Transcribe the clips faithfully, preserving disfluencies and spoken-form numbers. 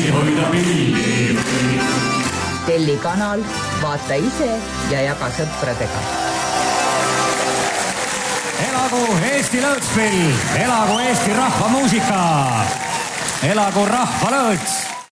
Eesti hoida pilli. Telli kanal, vaata ise ja jaga sõpradega. Elagu Eesti lõõtspill, elagu Eesti rahvamuusika, elagu rahvalõõts.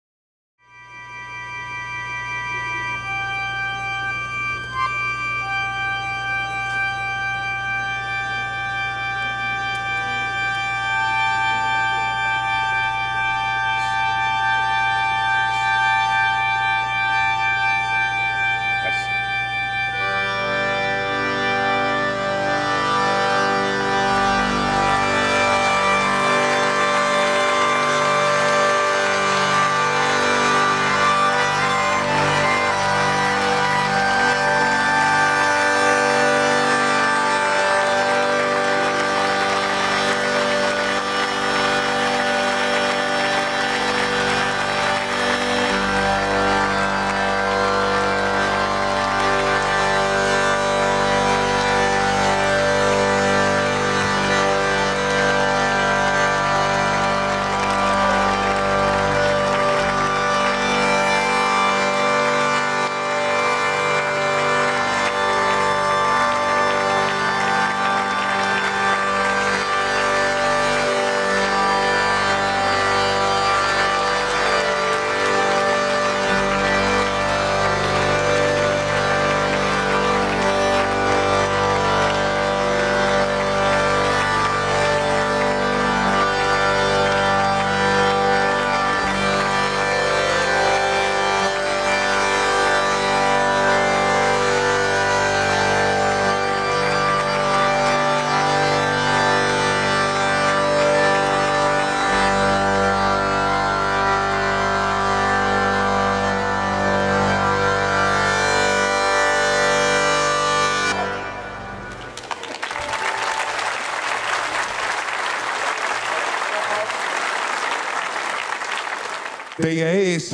Teie ees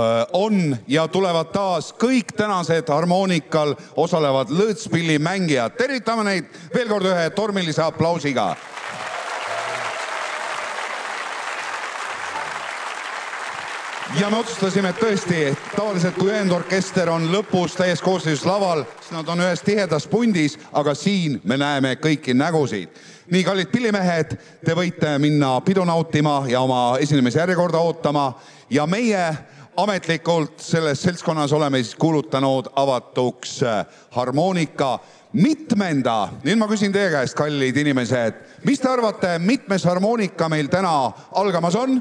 on ja tulevad taas kõik tänased harmoonikal osalevad lõõtspilli mängijad. Tervitame neid veel kord ühe tormilise aplausiga. Ja me otsustasime, et tõesti, tavaliselt kui ühendorkester on lõpus täies koosseisus laval, siis nad on ühes tihedas pundis, aga siin me näeme kõiki nägusid. Nii, kallid pillimehed, te võite minna pidu nautima ja oma esinemise järjekorda ootama. Ja meie ametlikult selles seltskonnas oleme siis kuulutanud avatuks harmoonika mitmenda. Nüüd ma küsin teie käest, kallid inimesed, mis te arvate, mitmes harmoonika meil täna algamas on?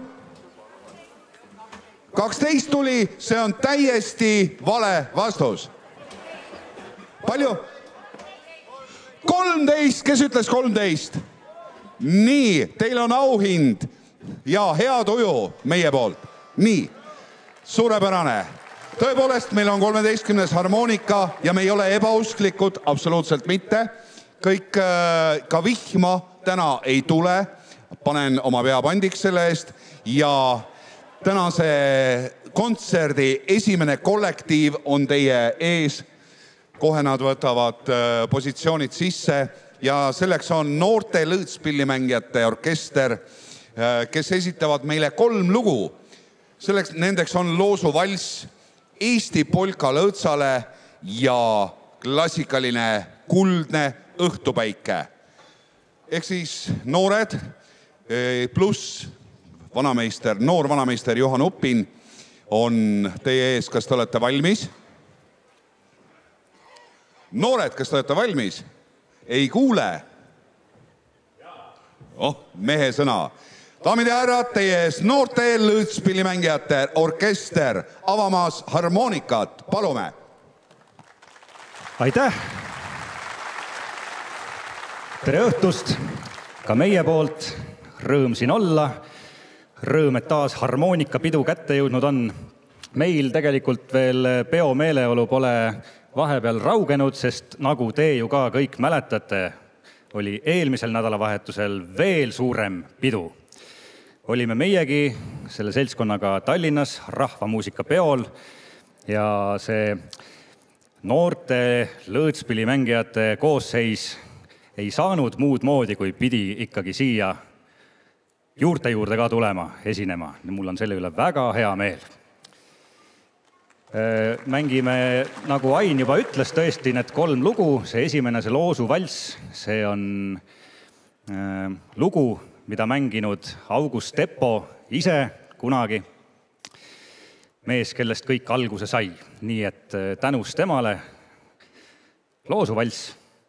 kaksteist tuli, see on täiesti vale vastus. Palju? kolmteist, kes ütles kolmteist? Nii, teil on auhind ja hea tuju meie poolt. Nii, suurepärane. Tõepoolest, meil on kolmeteistkümnes harmoonika ja me ei ole ebausklikud, absoluutselt mitte. Kõik ka vihma täna ei tule. Panen oma peapandiks selle eest ja tänase kontserdi esimene kollektiiv on teie ees. Kohe nad võtavad positsioonid sisse ja selleks on noorte lõõtspillimängijate orkester, kes esitavad meile kolm lugu. Selleks nendeks on Loosu valss, Eesti polka lõõtsale ja klassikaline kuldne õhtupäike. Ehk siis noored pluss vanameister, noor vanameister Johan Uppin on teie ees. Kas te olete valmis? Noored, kas te olete valmis? Ei kuule? Oh, mehe sõna. Daamid ja härrad, teie ees noorte lõõtspillimängijate orkester avamas harmoonikat. Palume. Aitäh! Tere õhtust! Ka meie poolt rõõm siin olla. Rõõm, et taas harmoonikapidu kätte jõudnud on. Meil tegelikult veel peo meeleolu pole vahepeal raugenud, sest nagu te ju ka kõik mäletate, oli eelmisel nädalavahetusel veel suurem pidu. Olime meiegi selle seltskonnaga Tallinnas rahvamuusika peol ja see noorte lõõtspillimängijate koosseis ei saanud muud moodi, kui pidi ikkagi siia juurte juurde ka tulema, esinema. Mul on selle üle väga hea meel. Mängime, nagu Ain juba ütles, tõesti need kolm lugu. See esimene, see Loosu valss, see on lugu, mida mänginud August Teppo ise kunagi. Mees, kellest kõik alguse sai. Nii et tänus temale Loosu valss.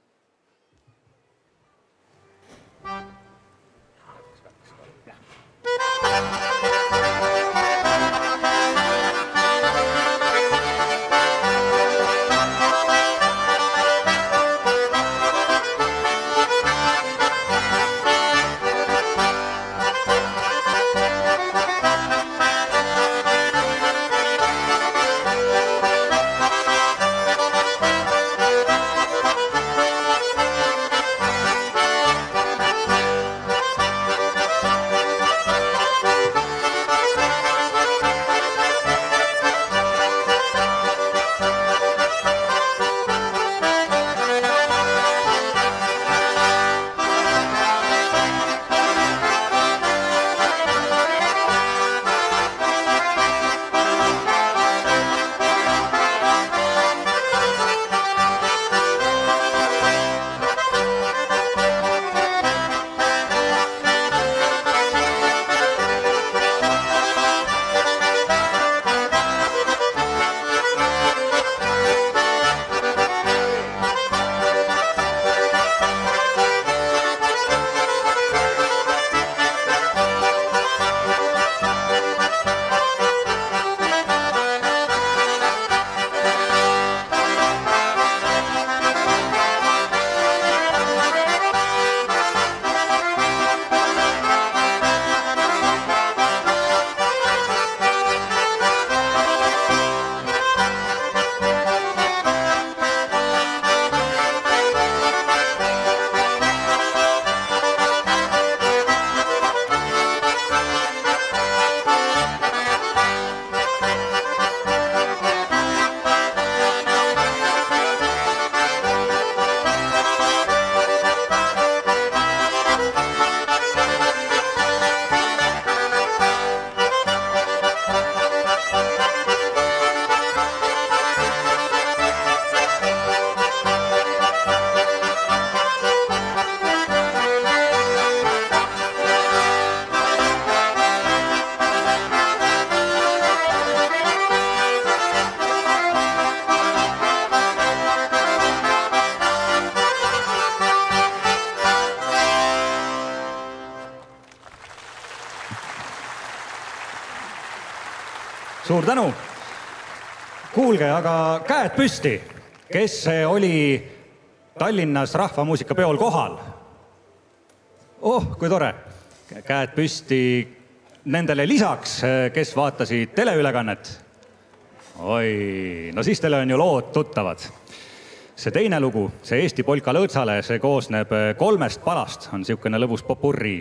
Suur tänu. Kuulge, aga käed püsti, kes oli Tallinnas rahvamuusikapeol kohal? Oh, kui tore. Käed püsti nendele lisaks, kes vaatasid teleülekannet. Oi, no siis teile on ju lood tuttavad. See teine lugu, see Eesti polka lõõtsale, see koosneb kolmest palast, on siukene lõbus popurri.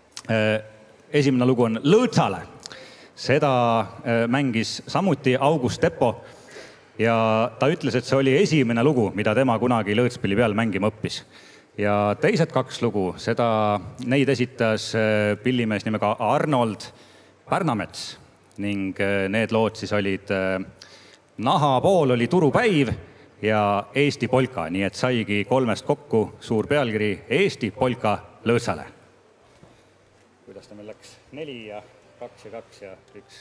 Esimene lugu on Lõõtsale. Seda mängis samuti August Teppo ja ta ütles, et see oli esimene lugu, mida tema kunagi lõõtspilli peal mängima õppis. Ja teised kaks lugu, seda neid esitas pillimees nimega Arnold Pärnamets ning need lood siis olid Naha pool oli turupäiv ja Eesti polka, nii et saigi kolmest kokku suur pealkiri Eesti polka lõõtsale. Kuidas ta meil läks? Neli ja kaks ja kaks ja üks.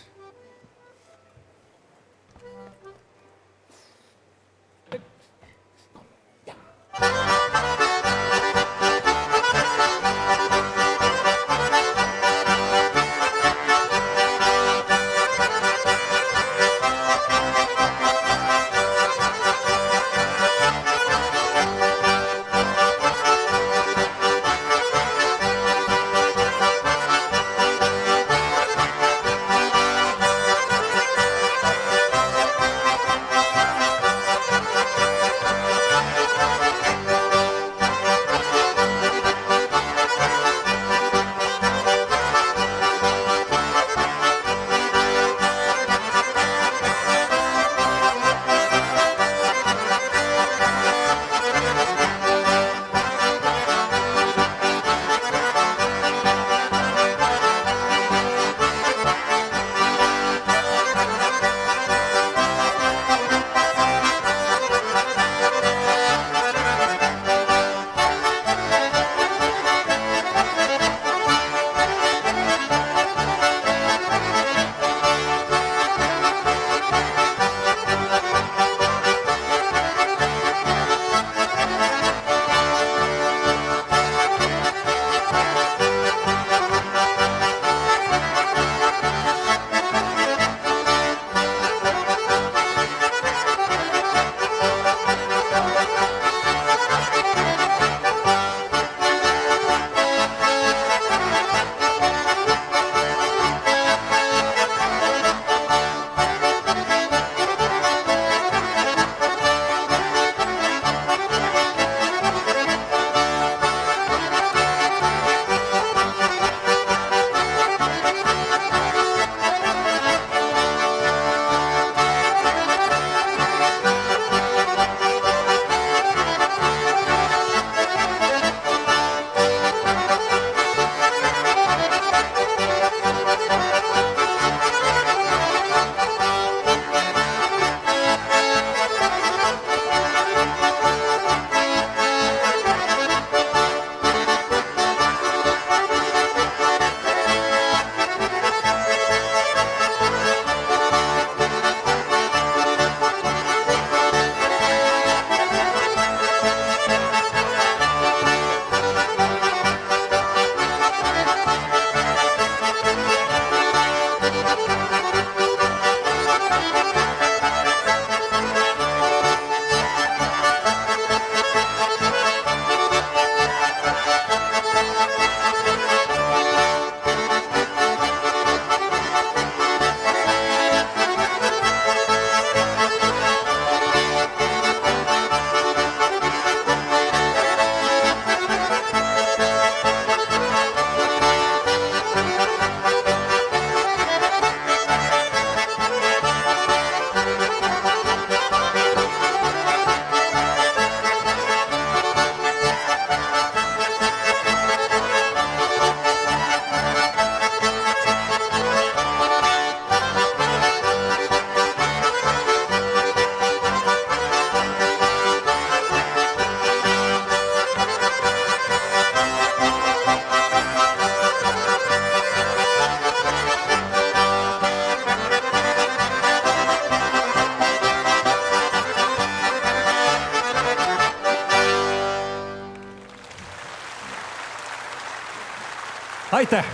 Aitäh!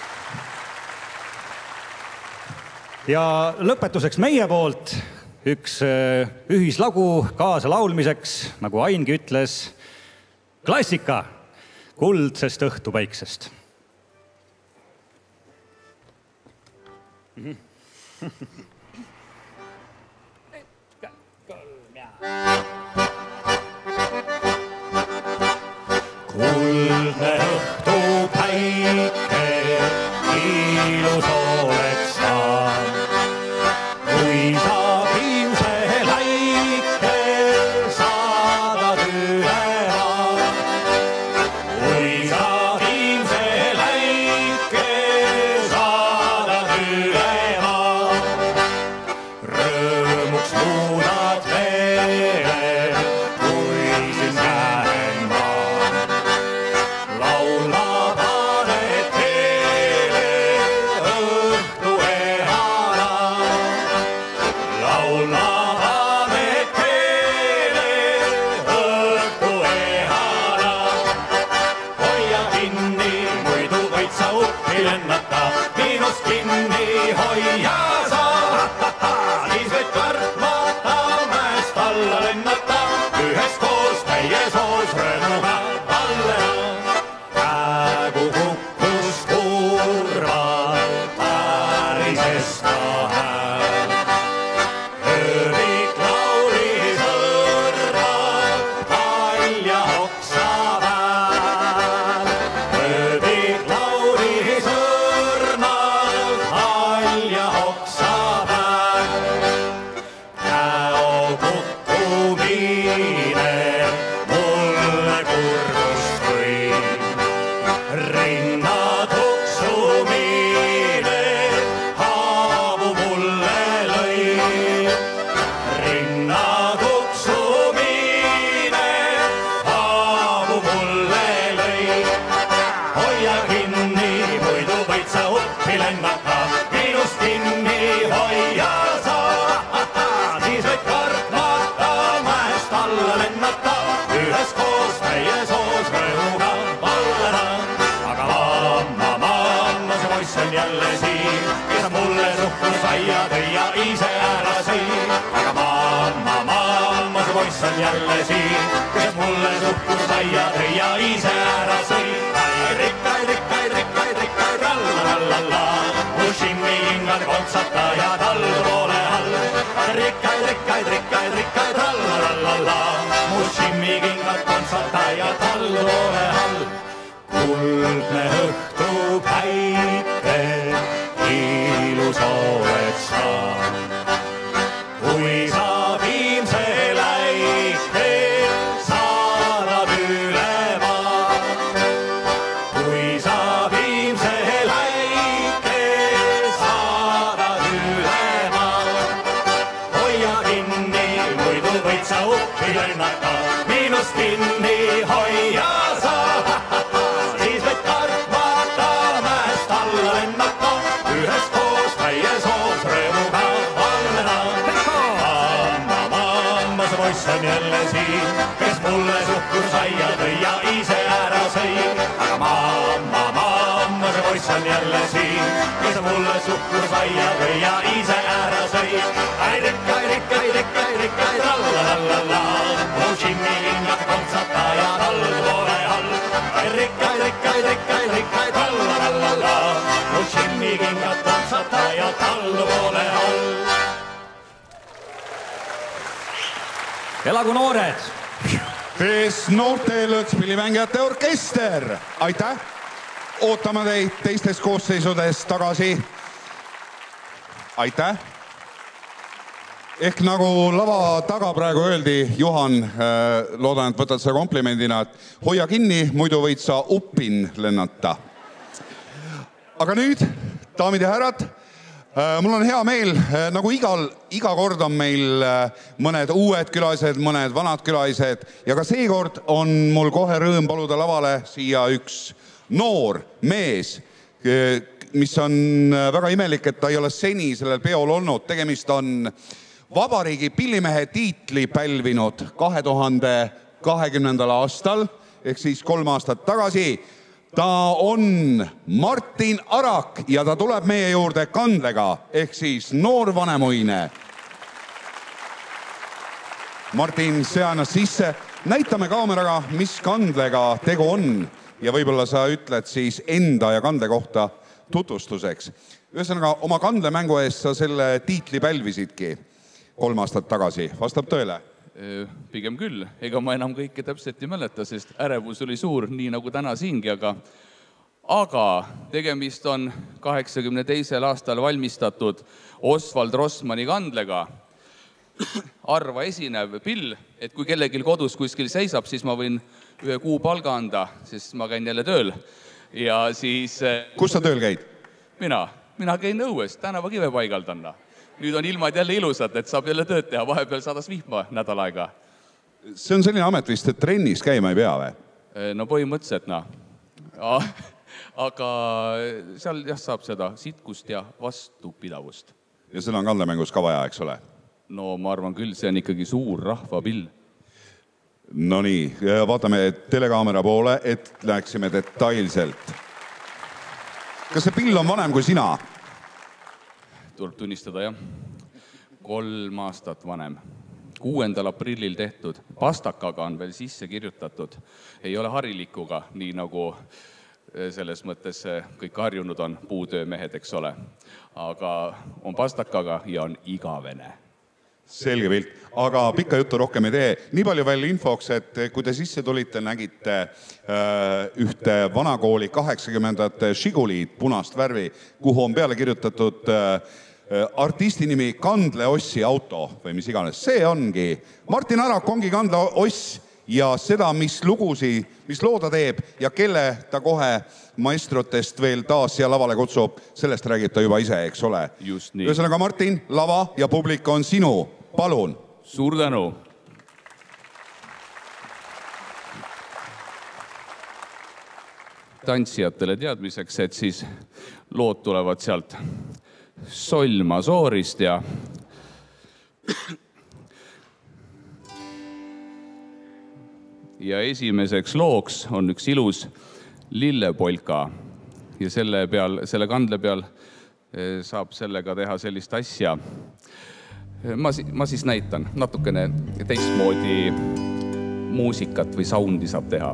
Ja lõpetuseks meie poolt üks ühislagu kaasa laulmiseks, nagu Aingi ütles, klassika kuldsest õhtupäiksest. Kuldne õhtupäike, ilus oleks sa, kui sa viimse läike saadad ülema. Kui sa viimse läike saadad ülema, rõõmuks muudad veel, kui sind näen ma. Laula paned keele õhtu ehana, laula paned keele õhtu ehana. Hoia kinni, muidu võid sa uppi lennata, miinust kinni hoia sa, siis võid kartmata mäest alla lennata, ühes koos täies hoos rõõmuga vallena. Praegu kukkus kurval, pärises ta hääl. Öövik laulis õrval, palja oksa väel. Öövik laulis õrval, palja oksa väel. Käo kukkumine mulle kurgust või, rinna tuksumine haavu mulle lõi. Rinna tuksumine haavu mulle lõi. Hoia kinni, muidu võid sa uppi lennata, miinust kinni hoia sa, siis võid kartmata mäest alla lennata, ühes koos täies hoos rõõmuga vallena. Aga mamma, mamma, see poiss on jälle siin, kes mulle suhkrusaia tõi ja ise ära sõi. Aga mamma, mamma, see poiss on jälle siin, kes mulle suhkrusaia tõi ja ise ära sõi. Rikkaid, rikkaid, rikkaid, rikkaid, rallalallalla, mu šimmikingad kontsataja talpoole all. Rikkaid, rikkaid, rikkaid, rikkaid, rallalallalla, mu šimmikingad kontsataja talpoole all. Kuldne õhtupäike, ilus oled sa, kui sa viimse läike saadad ülema. Kui sa viimse läike saadad ülema, hoia kinni, muidu võid sa uppi lennata, miinust kinni hoia sa, siis võid kartmata mäest alla lennata, ühes koos täies hoos rõõmuga vallena. Mamma, mamma, see poiss on jälle siin, kes mulle suhkrusaia tõi ja ise ära sõi. Aga mamma, mamma, see poiss on jälle siin, kes mulle suhkrusaia tõi ja ise ära sõi. Ai rikkaid, rikkaid, rikkaid, rikkaid, rallalallalla, mu šimmikingad kontsataja talpoole all. Ai rikkaid, rikkaid, rikkaid, rikkaid, rallalallalla, mu šimmikingad kontsataja talpoole all. Elagu noored! Tees noorte lõõtspillimängijate orkester. Aitäh! Ootame teid teistes koosseisudes tagasi. Aitäh! Ehk nagu lava taga praegu öeldi, Juhan, loodan, et võtad seda komplimendina, et hoia kinni, muidu võid sa uppin lennata. Aga nüüd, daamid ja härrad, mul on hea meel, nagu igal, iga kord on meil mõned uued külalised, mõned vanad külalised ja ka seekord on mul kohe rõõm paluda lavale siia üks noor mees, mis on väga imelik, et ta ei ole seni sellel peol olnud. Tegemist on vabariigi pillimehe tiitli pälvinud kahe tuhande kahekümnendal aastal, ehk siis kolm aastat tagasi, ta on Martin Arak ja ta tuleb meie juurde kandlega ehk siis noor vanemuine. Martin, sea ennast sisse. Näitame kaameraga, mis kandlega tegu on ja võib-olla sa ütled siis enda ja kandle kohta tutvustuseks. Ühesõnaga, oma kandlemängu eest sa selle tiitli pälvisidki kolm aastat tagasi. Vastab tõele? Pigem küll. Ega ma enam kõike täpselt ei mäleta, sest ärevus oli suur, nii nagu täna siingi, aga aga tegemist on kaheksakümne teisel aastal valmistatud Oswald Rossmanni kandlega. Arva esinev pill, et kui kellelgi kodus kuskil seisab, siis ma võin ühe kuu palga anda, sest ma käin jälle tööl. Ja siis... Kus sa tööl käid? Mina. Mina käin õues, tänava kive paigaldanna. Nüüd on ilmad jälle ilusad, et saab jälle tööd teha, vahepeal sadas vihma nädal aega. See on selline amet vist, et trennis käima ei pea või? No põhimõtteliselt, no. Aga seal jah, saab seda sitkust ja vastupidavust. Ja seda on kandlemängus ka vaja, eks ole? No ma arvan küll, see on ikkagi suur rahvapill. No nii, vaatame telekaamera poole, et läheksime detailselt. Kas see pill on vanem kui sina? Tuleb tunnistada, jah. Kolm aastat vanem. kuuendal aprillil tehtud. Pastakaga on veel sisse kirjutatud. Ei ole harilikuga, nii nagu selles mõttes kõik harjunud on puutöömehed, eks ole. Aga on pastakaga ja on igavene. Selge pilt. Aga pikka juttu rohkem ei tee. Nii palju veel infoks, et kui te sisse tulite, nägite ühte vanakooli kaheksakümnendate Žigulit punast värvi, kuhu on peale kirjutatud artisti nimi Kandle Ossi auto või mis iganes. See ongi. Martin Arak ongi Kandle Oss ja seda, mis lugusi, mis looda teeb ja kelle ta kohe maestrotest veel taas siia lavale kutsub, sellest räägib ta juba ise, eks ole. Just nii. Ühesõnaga, Martin, lava ja publik on sinu. Palun. Suur tänu. Tantsijatele teadmiseks, et siis lood tulevad sealt Solma Soorist ja ja esimeseks looks on üks ilus lillepolka ja selle peal, selle kandle peal saab sellega teha sellist asja. Ma, ma siis näitan natukene teistmoodi muusikat või soundi saab teha.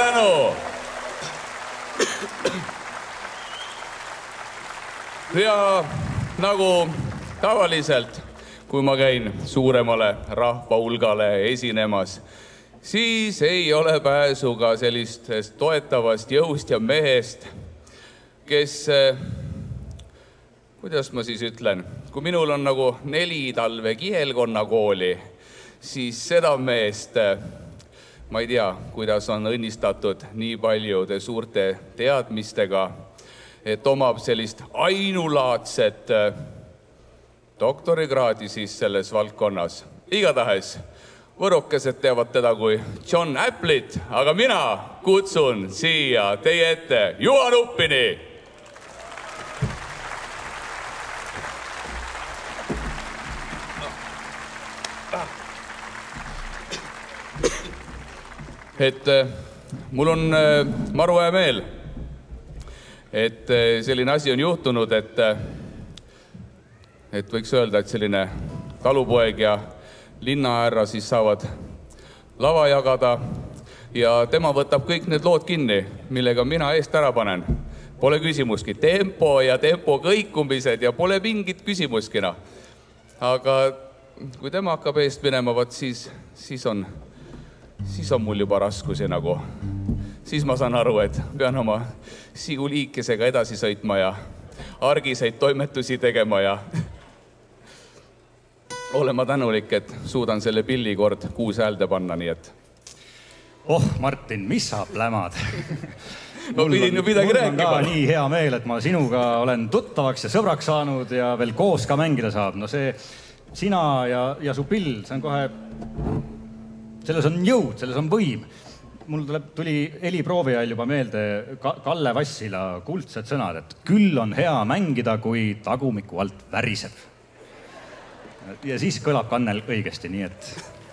tänu! Ja nagu tavaliselt, kui ma käin suuremale rahvahulgale esinemas, siis ei ole pääsu ka sellistest toetavast jõust ja mehest, kes, kuidas ma siis ütlen, kui minul on nagu neli talve kihelkonnakooli, siis seda meest, ma ei tea, kuidas on õnnistatud nii paljude suurte teadmistega, et omab sellist ainulaadset doktorikraadi siis selles valdkonnas. Igatahes, võrokesed teavad teda kui John Applit, aga mina kutsun siia teie ette Juhan Uppini. Et mul on maru hea meel, et selline asi on juhtunud, et, et võiks öelda, et selline talupoeg ja linnahärra siis saavad lava jagada ja tema võtab kõik need lood kinni, millega mina eest ära panen. Pole küsimuski, tempo ja tempo kõikumised ja pole mingit küsimuskina. Aga kui tema hakkab eest minema, võt siis, siis on... siis on mul juba raskusi nagu. Siis ma saan aru, et pean oma siguliikesega edasi sõitma ja argiseid toimetusi tegema ja olema tänulik, et suudan selle pilli kord kuus häälde panna, nii et... Oh, Martin, mis sa plämad? Ma pidin ju midagi rääkima. Mul on ka nii hea meel, et ma sinuga olen tuttavaks ja sõbraks saanud ja veel koos ka mängida saab. No see sina ja, ja su pill, see on kohe... Selles on jõud, selles on võim. Mul tuleb, tuli heliproovi ajal juba meelde Kalle Vassila kuldsed sõnad, et küll on hea mängida, kui tagumiku alt väriseb. Ja siis kõlab kannel õigesti, nii et...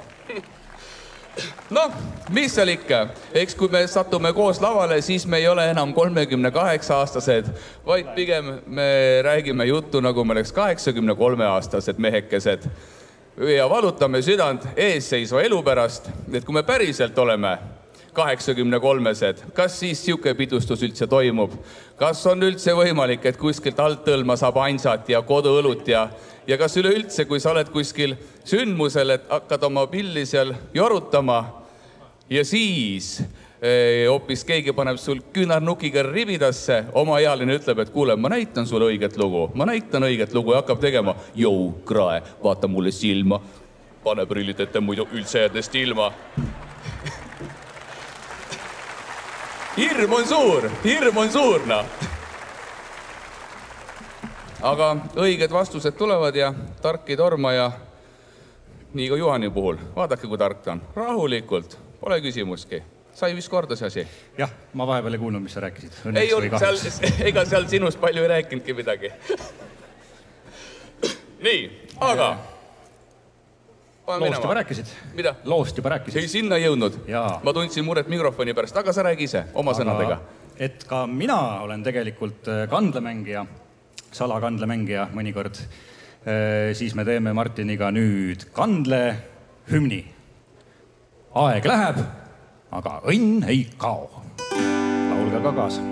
No, mis seal ikka? Eks kui me satume koos lavale, siis me ei ole enam kolmekümne kaheksa aastased, vaid pigem me räägime juttu, nagu me oleks kaheksakümne kolme aastased mehekesed. Ja valutame südant eesseisva elu pärast, et kui me päriselt oleme kaheksakümne kolmesed, kas siis siuke pidustus üldse toimub? Kas on üldse võimalik, et kuskilt alt tõlma saab ainsat ja koduõlut ja, ja kas üleüldse, kui sa oled kuskil sündmusel, et hakkad oma pilli seal jorutama ja siis eh, hoopis keegi paneb sul küünarnukiga ribidasse, oma ealine ütleb, et kuule, ma näitan sulle õiget lugu, ma näitan õiget lugu ja hakkab tegema, jõu, krae, vaata mulle silma, pane prillid ette muidu üldse jäädest ilma. Hirm on suur, hirm on suur, no. Aga õiged vastused tulevad ja tark ei torma ja nii ka Juhani puhul. Vaadake, kui tark ta on. Rahulikult, pole küsimuski. Sai vist korda see asi? Jah, ma vahepeal ei kuulnud, mis sa rääkisid. Ei olnud seal, ega seal sinust palju ei rääkinudki midagi. Nii, aga... Loost juba rääkisid? Mida? Loost juba rääkisid? Ei, sinna jõudnud. Jaa. Ma tundsin muret mikrofoni pärast, aga sa räägi ise oma aga, sõnadega. Et ka mina olen tegelikult kandlemängija, salakandlemängija mõnikord. Siis me teeme Martiniga nüüd kandlehümni. Aeg läheb, aga õnn ei kao. Laulge ka kaasa.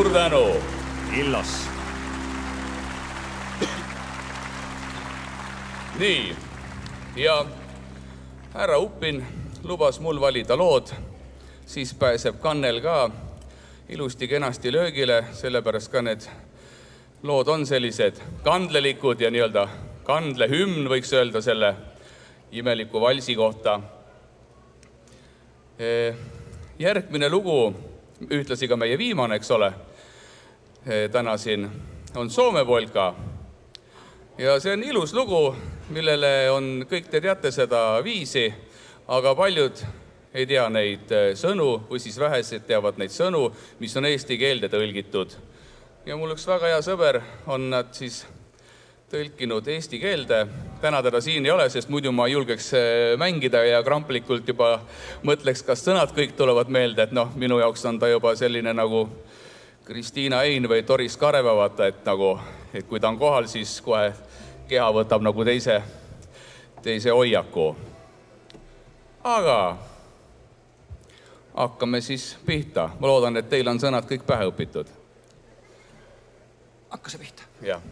suur tänu! Illos! Nii, ja härra Uppin lubas mul valida lood, siis pääseb Kannel ka ilusti kenasti löögile, sellepärast ka need lood on sellised kandlelikud ja nii-öelda kandlehümn võiks öelda selle imeliku valsi kohta. Järgmine lugu, ühtlasi ka meie viimane, eks ole, täna siin on Soome polka. Ja see on ilus lugu, millele on, kõik te teate seda viisi, aga paljud ei tea neid sõnu või siis vähesed teavad neid sõnu, mis on eesti keelde tõlgitud. Ja mul üks väga hea sõber on nad siis tõlkinud eesti keelde. Täna teda siin ei ole, sest muidu ma julgeks mängida ja kramplikult juba mõtleks, kas sõnad kõik tulevad meelde, et noh, minu jaoks on ta juba selline nagu Kristiina Ein või Doris Kareva, vaata, et nagu, et kui ta on kohal, siis kohe keha võtab nagu teise, teise hoiaku. Aga hakkame siis pihta. Ma loodan, et teil on sõnad kõik pähe õpitud. Hakka see pihta. Jah.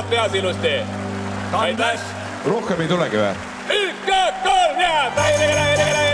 peas ilusti. Aitäh! Rohkem ei tulegi või? Ükka, kolm ja!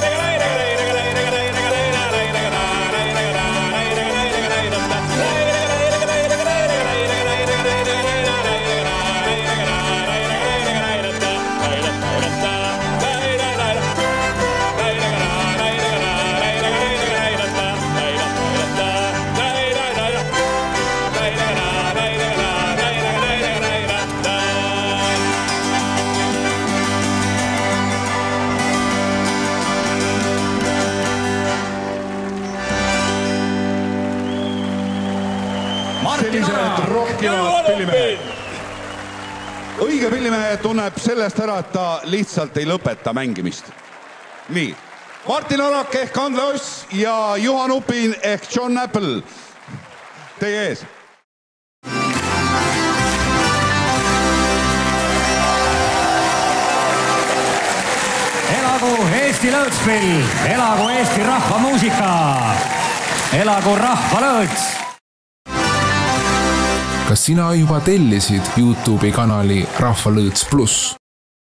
Sellised rohkivad pillimehed. Õige pillimehe tunneb sellest ära, et ta lihtsalt ei lõpeta mängimist. Nii, Martin Orak ehk Andle Oss ja Juhan Upin ehk John Apple teie ees. Elagu Eesti lõõtspill, elagu Eesti rahvamuusika, elagu rahvalõõts. Kas sina juba tellisid YouTube'i kanali Rahvalõõts pluss?